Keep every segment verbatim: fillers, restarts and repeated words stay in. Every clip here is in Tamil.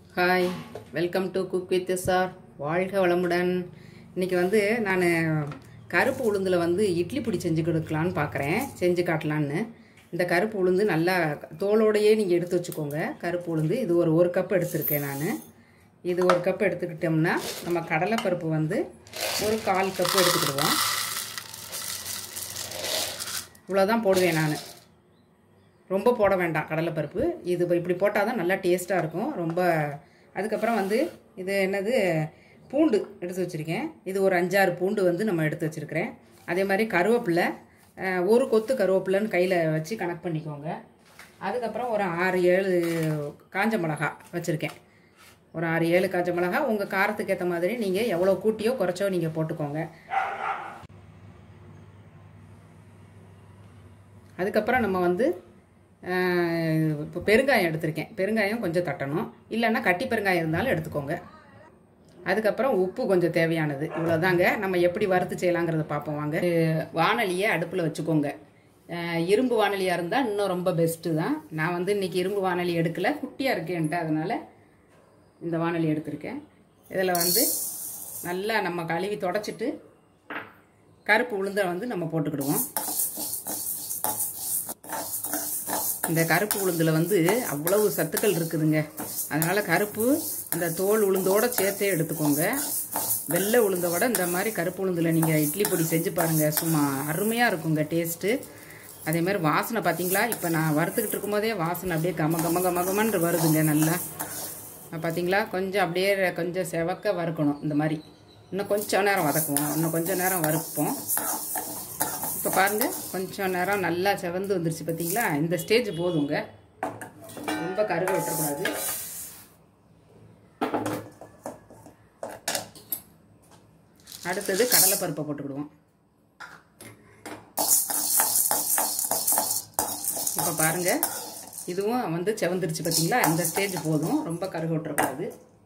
Hi, welcome to Cook with Sir. வாழ்க வளமுடன். இன்னைக்கு வந்து நான் கருப்பு உளுந்துல வந்து இட்லி பொடி செஞ்சு கொடுக்கலாம்னு பார்க்கறேன். செஞ்சு காட்டலாம்னு. இந்த கருப்பு உளுந்து நல்லா தோலோடையே நீங்க எடுத்து வச்சுக்கோங்க. கருப்பு உளுந்து இது ஒரு ஒரு கப் எடுத்துர்க்கேன் நான். இது ஒரு கப் எடுத்துக்கிட்டோம்னா நம்ம கடலை பருப்பு வந்து ஒரு கால் கப் எடுத்துக்கிடுவோம். இவ்வளவுதான் போடுவேன் நான். ரொம்ப போட வேண்டாம் கடலை பருப்பு. இது இப்படி போட்டா தான் நல்லா டேஸ்டா இருக்கும். ரொம்ப அதுக்கு அப்புறம் வந்து இது என்னது பூண்டு எடுத்து வச்சிருக்கேன். இது ஒரு அஞ்சு ஆறு பூண்டு வந்து நம்ம எடுத்து வச்சிருக்கேன். அதே மாதிரி கருவேப்பிலை ஒரு கொத்து கருவேப்பிலைன்னு கையில வச்சு கனெக்ட் பண்ணிக்கோங்க. அதுக்கு அப்புறம் ஒரு ஆறு ஏழு காஞ்ச மிளகாய் வச்சிருக்கேன். ஒரு ஆறு ஏழு காஞ்ச மிளகாய் உங்க காரத்துக்கு ஏத்த மாதிரி நீங்க எவ்வளவு கூட்டியோ குறைச்சோ நீங்க போட்டுக்கோங்க. அதுக்கு அப்புறம் நம்ம வந்து இப்போ பெருங்காயம் எடுத்துர்க்கேன். பெருங்காயம் கொஞ்சம் தட்டணும். இல்லனா கட்டி பெருங்காயம் இருந்தாலும் எடுத்துக்கோங்க. அதுக்கு அப்புறம் உப்பு கொஞ்சம் தேவையானது. இவ்வளவுதாங்க. நம்ம எப்படி வறுத்து செய்யலாம்ங்கறத பாப்போம் வாங்க. வாணலியை அடுப்புல வச்சுக்கோங்க. இரும்பு வாணலியா இருந்தா இன்னும் ரொம்ப பெஸ்ட் தான். நான் வந்து இன்னைக்கு இரும்பு வாணலி எடுக்கல. குட்டியா இருக்கேன்ட்டு அதனால இந்த வாணலி எடுத்துர்க்கேன். இதல வந்து நல்லா நம்ம கழுவி தொடச்சிட்டு கருப்பு உளுந்த வந்து நம்ம போட்டுக்கிடுவோம். இந்த கருப்பு உளுந்துல வந்து அவ்வளவு சத்துக்கள் இருக்குதுங்க. அதனால கருப்பு அந்த தோல் உளுந்தோட சேர்த்தே எடுத்துக்கோங்க. வெள்ளை உளுந்த விட இந்த மாதிரி கருப்பு உளுந்துல நீங்க இட்லி பொடி செஞ்சு பாருங்க. சும்மா அருமையா இருக்குங்க டேஸ்ட். அதே மாதிரி வாசனை பாத்தீங்களா? இப்ப நான் வறுத்துக்கிட்டு இருக்கும்போதே வாசனை அப்படியே கம கம கம கமன்னு வருதுங்க. நல்லா பாத்தீங்களா? கொஞ்சம் அப்படியே கொஞ்சம் செவக்க வறுக்கணும். இந்த மாதிரி இன்னும் கொஞ்சம் நேரம் வதக்குவோம். இன்னும் கொஞ்சம் நேரம் வறுப்போம். இப்போ பாருங்க கொஞ்சம் நேரம் நல்லா செவந்து வந்துருச்சு பாத்தீங்களா? இந்த ஸ்டேஜ் போதுங்க. ரொம்ப கருக விட்டுறக்கூடாது. அடுத்தது கடலை பருப்பை போட்டுக்கிடுவோம். இப்போ பாருங்க இதுவும் வந்து செவந்துருச்சு பாத்தீங்களா? இந்த ஸ்டேஜ் போதும். ரொம்ப கருக விட்டுறக்கூடாது.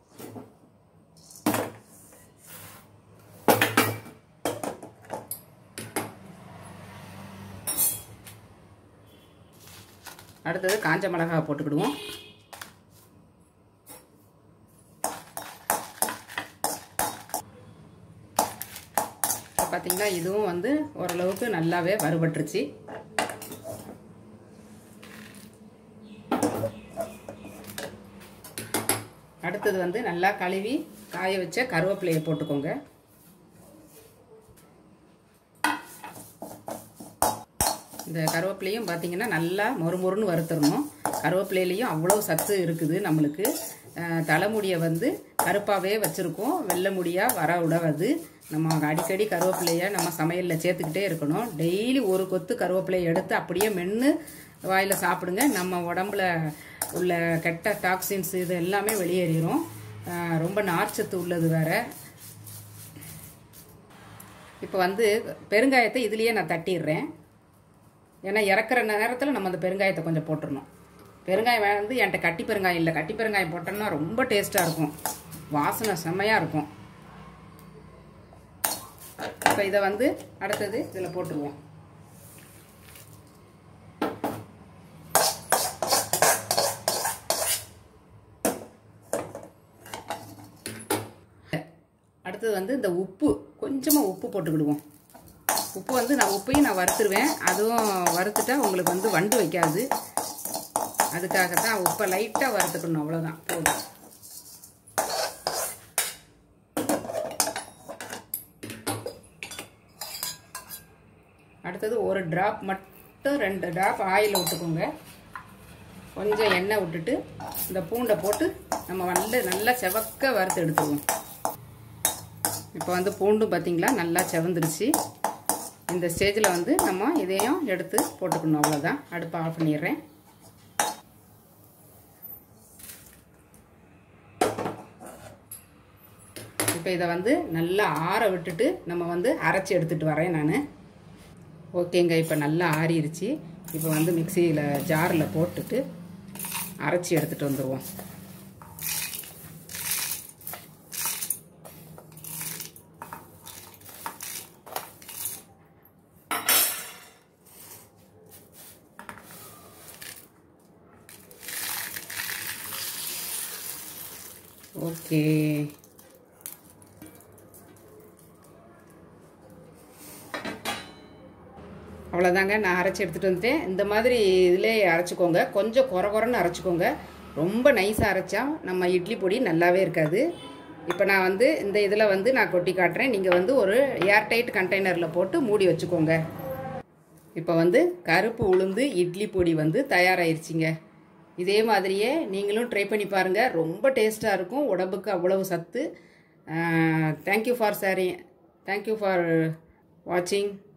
அடுத்தது காஞ்ச மிளகாய் போட்டுக்கிடுவோம். பாத்தீங்களா? இதுவும் வந்து ஓரளவுக்கு நல்லாவே வறுபட்டுருச்சு. அடுத்தது வந்து நல்லா கழுவி காய வச்ச கருவேப்பிலையை போட்டுக்கோங்க. இந்த கருவேப்பிலையும் பாத்தீங்கன்னா நல்லா மொறுமொறுன்னு வறுத்துறணும். கருவேப்பிலையிலையும் அவ்வளவு சத்து இருக்குது நம்மளுக்கு. தலைமுடியை வந்து கருப்பாவே வச்சிருக்கோம். வெள்ளை முடியா வர விடாது. நம்ம அடிக்கடி கருவேப்பிலையை நம்ம சமையல்ல சேர்த்துக்கிட்டே இருக்கணும். டெய்லி ஒரு கொத்து கருவேப்பிலையை எடுத்து அப்படியே மென்று வாயில சாப்பிடுங்க. நம்ம உடம்புல உள்ள கெட்ட டாக்ஸின்ஸ் இது எல்லாமே வெளியேறிடும். ரொம்ப நார்ச்சத்து உள்ளது வேற. இப்போ வந்து பெருங்காயத்தை இதுலயே நான் தட்டிடுறேன். ஏன்னா இறக்குற நேரத்தில் நம்ம அந்த பெருங்காயத்தை கொஞ்சம் போட்டுடணும். பெருங்காயம் வந்து என்கிட்ட கட்டி பெருங்காயம் இல்லை. கட்டி பெருங்காயம் போட்டோம்னா ரொம்ப டேஸ்ட்டாக இருக்கும். வாசனை செம்மையாக இருக்கும். இப்போ இதை வந்து அடுத்தது இதில் போட்டுருவோம். அடுத்தது வந்து இந்த உப்பு கொஞ்சமாக உப்பு போட்டுக்கிடுவோம். உப்பு வந்து நான் உப்பையும் நான் வறுத்துருவேன். அதுவும் வறுத்துட்டா உங்களுக்கு வந்து வண்டு வைக்காது. அதுக்காகத்தான் உப்பை லைட்டா வறுத்துக்கணும். அவ்வளவுதான் போதும். அடுத்தது ஒரு டிராப் மட்டும் ரெண்டு டிராப் ஆயில் விட்டுக்கோங்க. கொஞ்சம் எண்ணெய் விட்டுட்டு இந்த பூண்டை போட்டு நம்ம வந்து நல்லா செவக்க வறுத்து எடுத்துக்குவோம். இப்போ வந்து பூண்டும் பாத்தீங்களா நல்லா செவந்துருச்சு. இந்த ஸ்டேஜ்ல வந்து நம்ம இதையும் எடுத்து போட்டுக்கணும். அவ்வளவுதான். அடுப்பை ஆஃப் பண்ணிடுறேன். இப்போ இதை வந்து நல்லா ஆற விட்டுட்டு நம்ம வந்து அரைச்சி எடுத்துட்டு வரேன் நான். ஓகேங்க. இப்போ நல்லா ஆறிடுச்சு. இப்போ வந்து மிக்சியில ஜார்ல போட்டுட்டு அரைச்சி எடுத்துட்டு வந்துருவோம். ஓகே, அவ்வளோதாங்க. நான் அரைச்சி எடுத்துகிட்டு வந்துட்டேன். இந்த மாதிரி இதிலே அரைச்சிக்கோங்க. கொஞ்சம் குறை குறைன்னு அரைச்சிக்கோங்க. ரொம்ப நைஸாக அரைச்சா நம்ம இட்லி பொடி நல்லாவே இருக்காது. இப்போ நான் வந்து இந்த இதில் வந்து நான் கொட்டி காட்டுறேன். நீங்கள் வந்து ஒரு ஏர்டைட் கண்டெய்னரில் போட்டு மூடி வச்சுக்கோங்க. இப்போ வந்து கருப்பு உளுந்து இட்லி பொடி வந்து தயாராகிருச்சிங்க. இதே மாதிரியே நீங்களும் ட்ரை பண்ணி பாருங்கள். ரொம்ப டேஸ்ட்டாக இருக்கும். உடம்புக்கு அவ்வளவு சத்து. Thank you for sharing. Thank you for வாட்சிங்.